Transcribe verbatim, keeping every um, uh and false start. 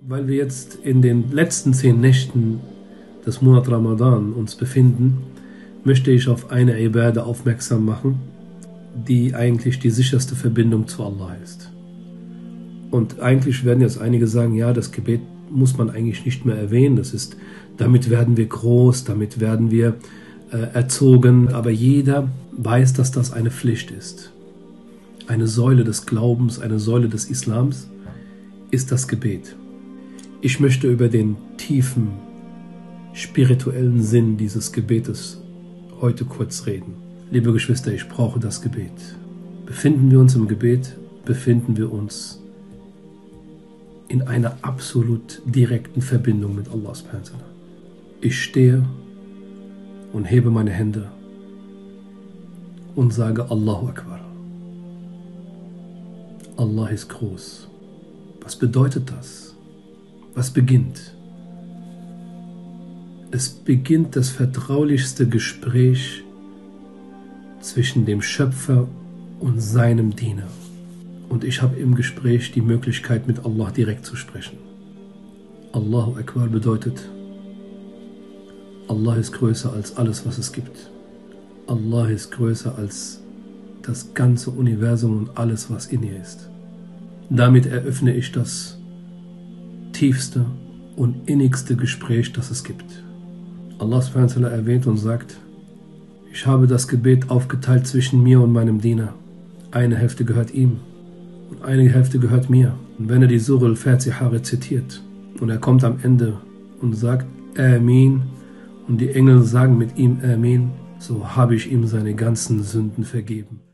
Weil wir jetzt in den letzten zehn Nächten des Monats Ramadan uns befinden, möchte ich auf eine Ibadah aufmerksam machen, die eigentlich die sicherste Verbindung zu Allah ist. Und eigentlich werden jetzt einige sagen, ja, das Gebet muss man eigentlich nicht mehr erwähnen, das ist, damit werden wir groß, damit werden wir äh, erzogen, aber jeder weiß, dass das eine Pflicht ist. Eine Säule des Glaubens, eine Säule des Islams ist das Gebet. Ich möchte über den tiefen, spirituellen Sinn dieses Gebetes heute kurz reden. Liebe Geschwister, ich brauche das Gebet. Befinden wir uns im Gebet, befinden wir uns in einer absolut direkten Verbindung mit Allah subhanahu wa ta'ala. Ich stehe und hebe meine Hände und sage Allahu Akbar. Allah ist groß. Was bedeutet das? Was beginnt? Es beginnt das vertraulichste Gespräch zwischen dem Schöpfer und seinem Diener. Und ich habe im Gespräch die Möglichkeit, mit Allah direkt zu sprechen. Allahu Akbar bedeutet, Allah ist größer als alles, was es gibt. Allah ist größer als das ganze Universum und alles, was in ihr ist. Damit eröffne ich das tiefste und innigste Gespräch, das es gibt. Allah subhanahu wa ta'ala erwähnt und sagt, ich habe das Gebet aufgeteilt zwischen mir und meinem Diener. Eine Hälfte gehört ihm und eine Hälfte gehört mir. Und wenn er die Surah al-Fatiha rezitiert und er kommt am Ende und sagt Amin und die Engel sagen mit ihm Amin, so habe ich ihm seine ganzen Sünden vergeben.